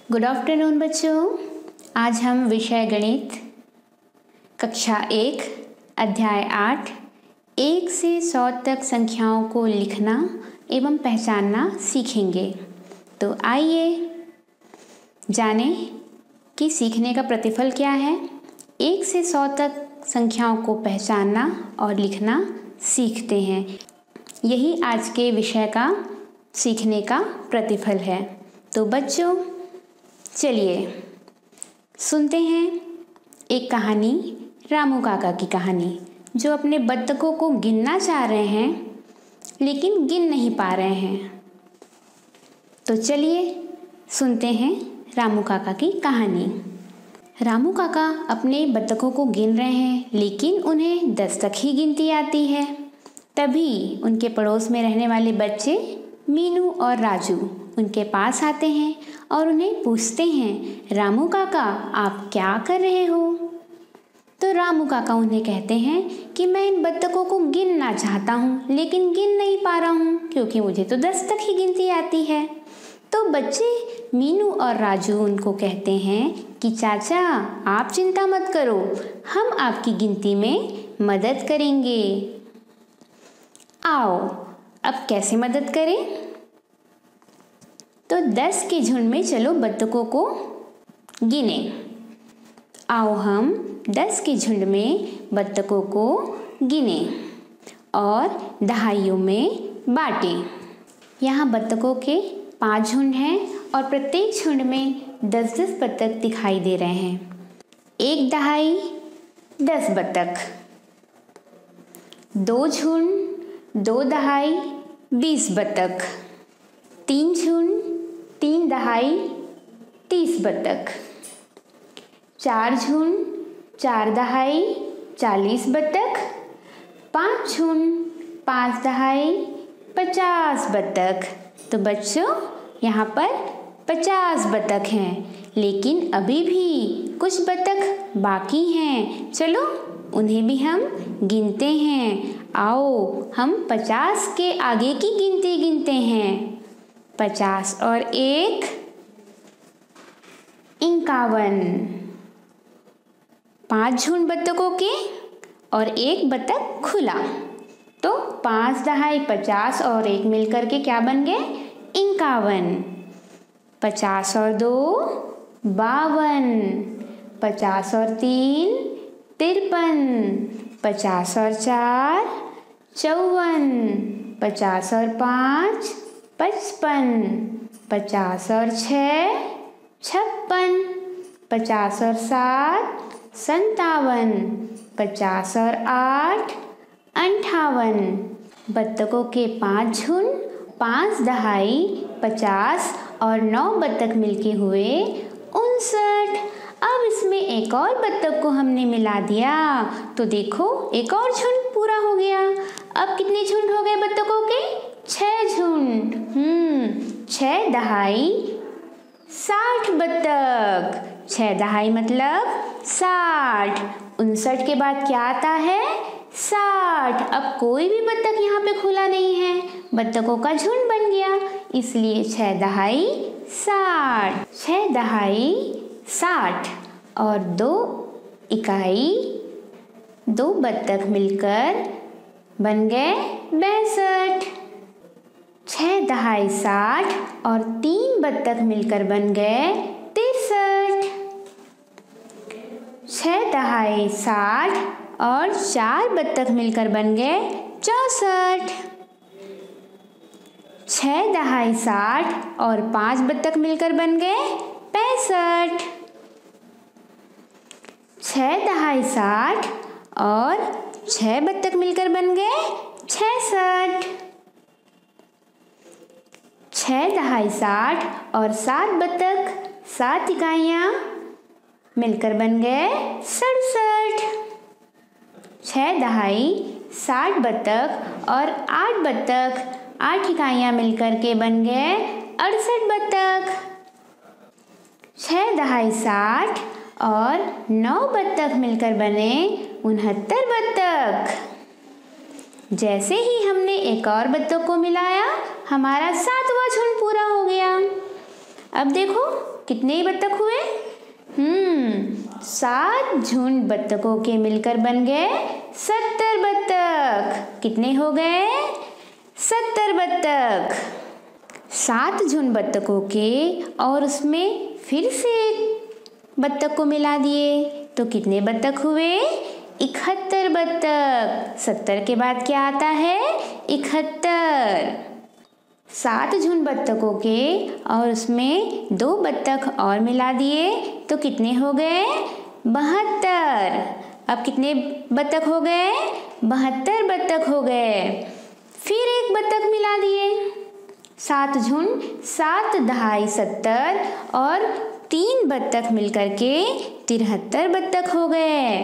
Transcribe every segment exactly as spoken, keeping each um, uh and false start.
Good afternoon बच्चों। आज हम विषय गणित कक्षा एक अध्याय आठ एक से सौ तक संख्याओं को लिखना एवं पहचानना सीखेंगे। तो आइए जानें कि सीखने का प्रतिफल क्या है। एक से सौ तक संख्याओं को पहचानना और लिखना सीखते हैं। यही आज के विषय का सीखने का प्रतिफल है। तो बच्चों चलिए सुनते हैं एक कहानी, रामू काका की कहानी, जो अपने बत्तखों को गिनना चाह रहे हैं लेकिन गिन नहीं पा रहे हैं। तो चलिए सुनते हैं रामू काका की कहानी। रामू काका अपने बत्तखों को गिन रहे हैं लेकिन उन्हें दस तक ही गिनती आती है। तभी उनके पड़ोस में रहने वाले बच्चे मीनू और राजू उनके पास आते हैं और उन्हें पूछते हैं, रामू काका आप क्या कर रहे हो? तो रामू काका उन्हें कहते हैं कि मैं इन बत्तखों को गिनना चाहता हूँ लेकिन गिन नहीं पा रहा हूँ क्योंकि मुझे तो दस तक ही गिनती आती है। तो बच्चे मीनू और राजू उनको कहते हैं कि चाचा आप चिंता मत करो, हम आपकी गिनती में मदद करेंगे। आओ अब कैसे मदद करें? तो दस के झुंड में चलो बत्तखों को गिने। आओ हम दस के झुंड में बत्तखों को गिने और दहाइयों में बांटें। यहाँ बत्तखों के पांच झुंड हैं और प्रत्येक झुंड में दस दस बत्तख दिखाई दे रहे हैं। एक दहाई दस बत्तख, दो झुंड दो दहाई बीस बत्तख, तीन झुंड तीन दहाई तीस बत्तख, चार झुंड चार दहाई चालीस बत्तख, पांच झुंड पांच दहाई पचास बत्तख। तो बच्चों यहाँ पर पचास बत्तख हैं लेकिन अभी भी कुछ बत्तख बाकी हैं। चलो उन्हें भी हम गिनते हैं। आओ हम पचास के आगे की गिनती गिनते हैं। पचास और एक इक्यावन, पांच झुंड बत्तखों के और एक बत्तख खुला, तो पांच दहाई पचास और एक मिलकर के क्या बन गए? इक्यावन। पचास और दो बावन, पचास और तीन तिरपन, पचास और चार चौवन, पचास और पाँच पचपन, पचास और छः छप्पन, पचास और सात संतावन, पचास और आठ अंठावन। बत्तखों के पांच झुंड पांच दहाई पचास और नौ बत्तख मिलके हुए उनसठ। अब इसमें एक और बत्तख को हमने मिला दिया तो देखो एक और झुंड पूरा हो गया। अब कितने झुंड हो गए बत्तखों के? छह झुंड। हम्म छह दहाई साठ बत्तख। छह दहाई मतलब साठ। उनसठ के बाद क्या आता है? साठ। अब कोई भी बत्तख यहाँ पे खुला नहीं है, बत्तखों का झुंड बन गया, इसलिए छह दहाई साठ। छह दहाई साठ और दो इकाई दो बत्तख मिलकर बन गए बैसठ। छह दहाई साठ और तीन बत्तख मिलकर बन गए तिरसठ। छह दहाई साठ और चार बत्तख मिलकर बन गए चौसठ। छह दहाई साठ और पांच बत्तख मिलकर बन गए पैंसठ। छह दहाई साठ और छह बत्तख मिलकर बन गए छसठ। छह दहाई साठ और सात बत्तख सात इकाइयाँ मिलकर बन गए सड़सठ। छह दहाई साठ बत्तख और आठ बत्तख आठ इकाइयाँ मिलकर के बन गए अड़सठ बत्तख। छह दहाई साठ और नौ बत्तख मिलकर बने उनहत्तर बत्तख। जैसे ही हमने एक और बत्तख को मिलाया हमारा सातवां झुंड पूरा हो गया। अब देखो कितने बत्तख हुए? हम्म सात झुंड बत्तखों के मिलकर बन गए सत्तर बत्तख। कितने हो गए? सत्तर बत्तख। सात झुंड बत्तखों के और उसमें फिर से एक बत्तख को मिला दिए तो कितने बत्तख हुए? इकहत्तर बत्तख। सत्तर के बाद क्या आता है? इकहत्तर। सात झुंड बत्तखों के और उसमें दो बत्तख और मिला दिए तो कितने हो गए? बहत्तर। अब कितने बत्तख हो गए? बहत्तर बत्तख हो गए। फिर एक बत्तख मिला दिए। सात झुंड, सात दहाई सत्तर और तीन बत्तख मिलकर के तिहत्तर बत्तख हो गए।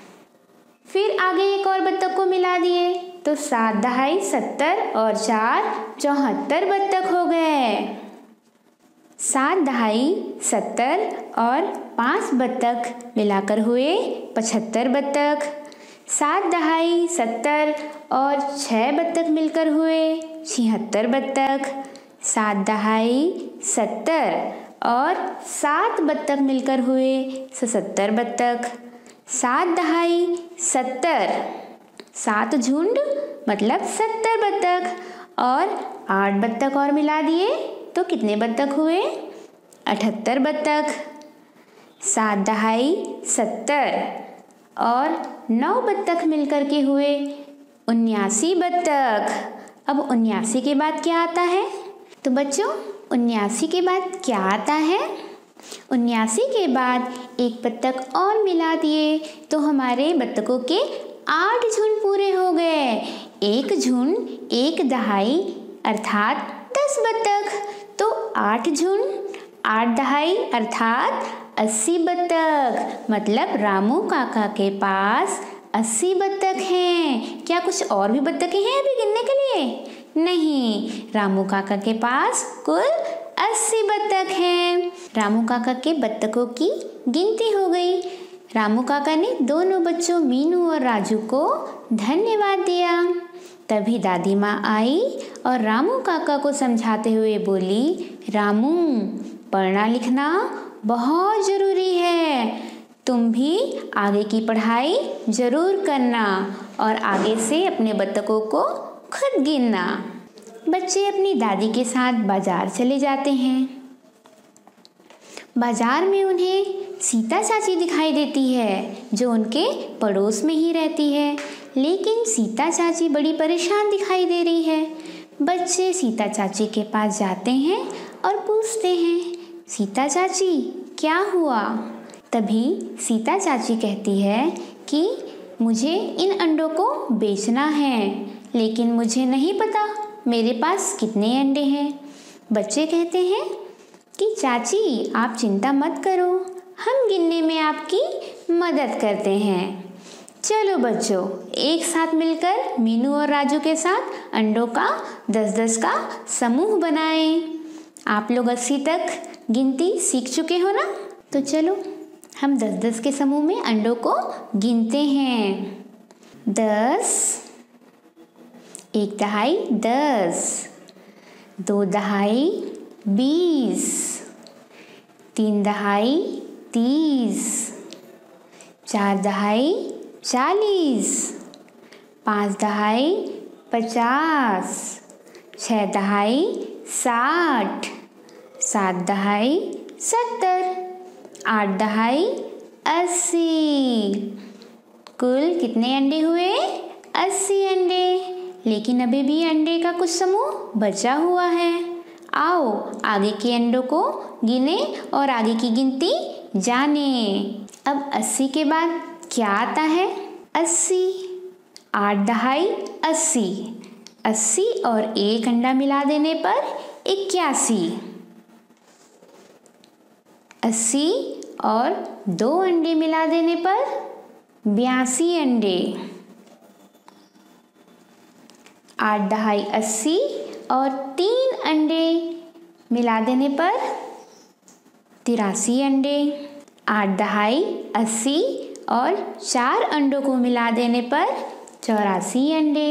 फिर आगे एक और बत्तख को मिला दिए तो सात दहाई सत्तर और चार चौहत्तर बत्तख हो गए। सात दहाई सत्तर और पांच बत्तख मिलाकर हुए पचहत्तर बत्तख। सात दहाई सत्तर और छः बत्तख मिलकर हुए छिहत्तर बत्तख। सात दहाई सत्तर और सात बत्तख मिलकर हुए सतहत्तर बत्तख। सात दहाई सत्तर, सात झुंड मतलब सत्तर बत्तख और आठ बत्तख और मिला दिए तो कितने बत्तख हुए? अठहत्तर बत्तख। सात दहाई सत्तर और नौ बत्तख मिलकर के हुए उन्यासी बत्तख। अब उन्यासी के बाद क्या आता है? तो बच्चों उन्यासी के बाद क्या आता है? उन्यासी के बाद एक बत्तख और मिला दिए तो हमारे बत्तखों के आठ झुंड पूरे हो गए। एक झुंड एक दहाई अर्थात दस बत्तख, तो आठ झुंड आठ दहाई अर्थात अस्सी बत्तख। मतलब रामू काका के पास अस्सी बत्तख हैं। क्या कुछ और भी बत्तखें हैं अभी गिनने के लिए? नहीं, रामू काका के पास कुल अस्सी बत्तख हैं। रामू काका के बत्तखों की गिनती हो गई। रामू काका ने दोनों बच्चों मीनू और राजू को धन्यवाद दिया। तभी दादी माँ आई और रामू काका को समझाते हुए बोली, रामू पढ़ना लिखना बहुत ज़रूरी है। तुम भी आगे की पढ़ाई ज़रूर करना और आगे से अपने बत्तखों को खुद गिनना। बच्चे अपनी दादी के साथ बाजार चले जाते हैं। बाजार में उन्हें सीता चाची दिखाई देती है जो उनके पड़ोस में ही रहती है, लेकिन सीता चाची बड़ी परेशान दिखाई दे रही है। बच्चे सीता चाची के पास जाते हैं और पूछते हैं, सीता चाची क्या हुआ? तभी सीता चाची कहती है कि मुझे इन अंडों को बेचना है, लेकिन मुझे नहीं पता मेरे पास कितने अंडे हैं। बच्चे कहते हैं कि चाची आप चिंता मत करो, हम गिनने में आपकी मदद करते हैं। चलो बच्चों, एक साथ मिलकर मीनू और राजू के साथ अंडों का दस दस का समूह बनाएं। आप लोग अस्सी तक गिनती सीख चुके हो ना? तो चलो हम दस दस के समूह में अंडों को गिनते हैं। दस, एक दहाई दस, दो दहाई बीस, तीन दहाई तीस, चार दहाई चालीस, पाँच दहाई पचास, छः दहाई साठ, सात दहाई सत्तर, आठ दहाई अस्सी। कुल कितने अंडे हुए? अस्सी अंडे। लेकिन अभी भी अंडे का कुछ समूह बचा हुआ है। आओ आगे के अंडों को गिने और आगे की गिनती जाने। अब अस्सी के बाद क्या आता है? अस्सी, आठ दहाई अस्सी, अस्सी और एक अंडा मिला देने पर इक्यासी, अस्सी और दो अंडे मिला देने पर बयासी अंडे, आठ दहाई अस्सी और तीन अंडे मिला देने पर तिरासी अंडे, आठ दहाई अस्सी और चार अंडों को मिला देने पर चौरासी अंडे,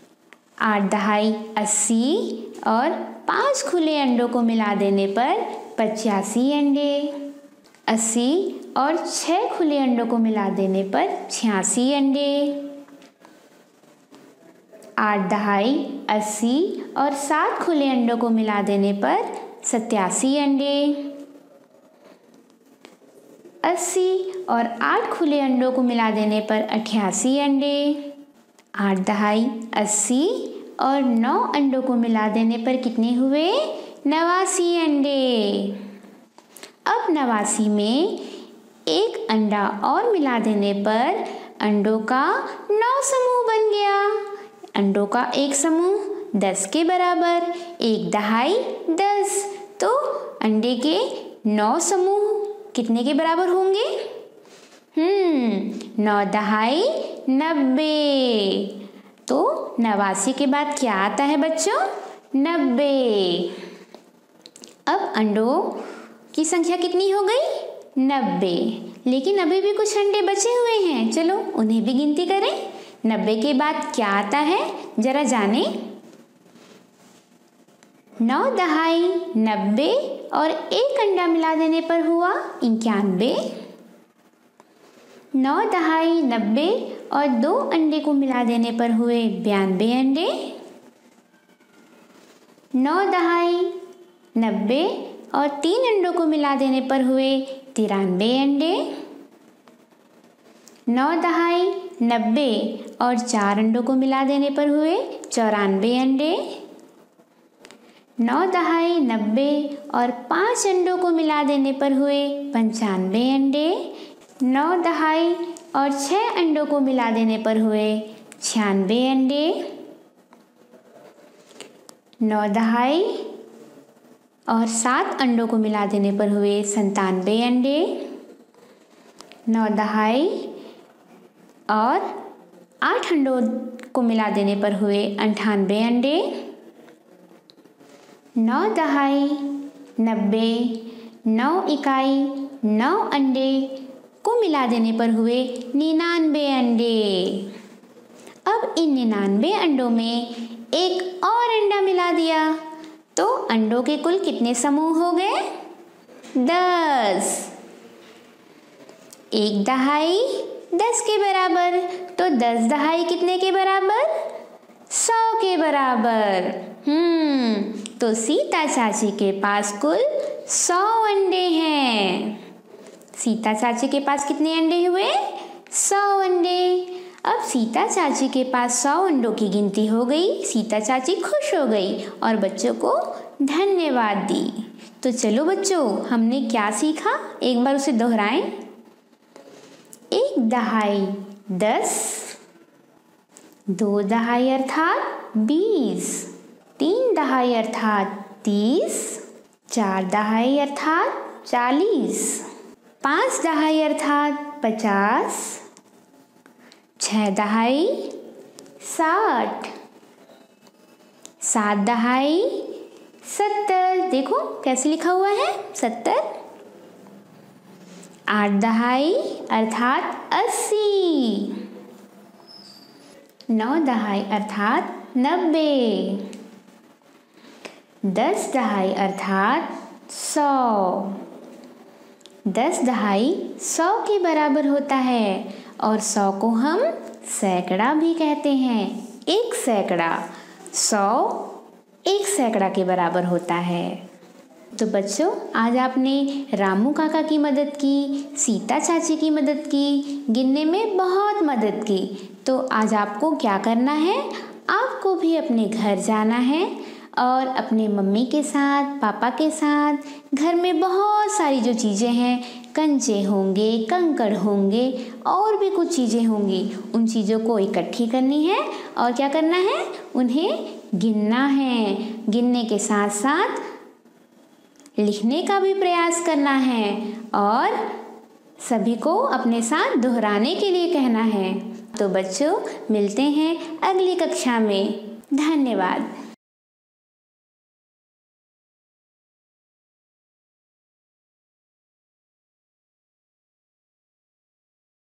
आठ दहाई अस्सी और पांच खुले अंडों को मिला देने पर पचासी अंडे। अस्सी और छः खुले अंडों को मिला देने पर छियासी अंडे। आठ दहाई अस्सी और सात खुले अंडों को मिला देने पर सत्तासी अंडे। अस्सी और आठ खुले अंडों को मिला देने पर अट्ठासी अंडे। आठ दहाई अस्सी और नौ अंडों को मिला देने पर कितने हुए? नवासी अंडे। अब नवासी में एक अंडा और मिला देने पर अंडों का नौ समूह बन गया। अंडों का एक समूह दस के बराबर, एक दहाई दस, तो अंडे के नौ समूह कितने के बराबर होंगे? हम्म नौ दहाई नब्बे। तो नवासी के बाद क्या आता है बच्चों? नब्बे। अब अंडों की संख्या कितनी हो गई? नब्बे। लेकिन अभी भी कुछ अंडे बचे हुए हैं, चलो उन्हें भी गिनती करें। नब्बे के बाद क्या आता है जरा जाने। नौ दहाई नब्बे और एक अंडा मिला देने पर हुआ इक्यानवे। नौ दहाई नब्बे और दो अंडे को मिला देने पर हुए बयानवे अंडे। नौ दहाई नब्बे और तीन अंडों को मिला देने पर हुए तिरानवे अंडे। नौ दहाई नब्बे और चार अंडों को मिला देने पर हुए चौरानवे अंडे। नौ दहाई नब्बे और पाँच अंडों को मिला देने पर हुए पंचानवे अंडे। नौ दहाई और छः अंडों को मिला देने पर हुए छियानवे अंडे। नौ दहाई और सात अंडों को मिला देने पर हुए संतानवे अंडे। नौ दहाई और आठ अंडों को मिला देने पर हुए अंठानवे अंडे। नौ दहाई नब्बे, नौ इकाई नौ अंडे को मिला देने पर हुए निन्यानवे अंडे। अब इन निन्यानवे अंडों में एक और अंडा मिला दिया तो अंडों के कुल कितने समूह हो गए? दस। एक दहाई दस के बराबर, तो दस दहाई कितने के बराबर? सौ के बराबर। हम्म तो सीता चाची के पास कुल सौ अंडे हैं। सीता चाची के पास कितने अंडे हुए? सौ अंडे। अब सीता चाची के पास सौ अंडों की गिनती हो गई। सीता चाची खुश हो गई और बच्चों को धन्यवाद दी। तो चलो बच्चों, हमने क्या सीखा एक बार उसे दोहराएं। एक दहाई दस, दो दहाई अर्थात बीस, तीन दहाई अर्थात तीस, चार दहाई अर्थात चालीस, पाँच दहाई अर्थात पचास, छः दहाई साठ, सात दहाई सत्तर। देखो कैसे लिखा हुआ है सत्तर। आठ दहाई अर्थात अस्सी, नौ दहाई अर्थात नब्बे, दस दहाई अर्थात सौ। दस दहाई सौ के बराबर होता है और सौ को हम सैकड़ा भी कहते हैं। एक सैकड़ा, सौ एक सैकड़ा के बराबर होता है। तो बच्चों, आज आपने रामू काका की मदद की, सीता चाची की मदद की, गिनने में बहुत मदद की। तो आज आपको क्या करना है? आपको भी अपने घर जाना है और अपने मम्मी के साथ, पापा के साथ घर में बहुत सारी जो चीज़ें हैं, कंचे होंगे, कंकड़ होंगे और भी कुछ चीज़ें होंगी, उन चीज़ों को इकट्ठी करनी है और क्या करना है? उन्हें गिनना है। गिनने के साथ साथ लिखने का भी प्रयास करना है और सभी को अपने साथ दोहराने के लिए कहना है। तो बच्चों, मिलते हैं अगली कक्षा में। धन्यवाद।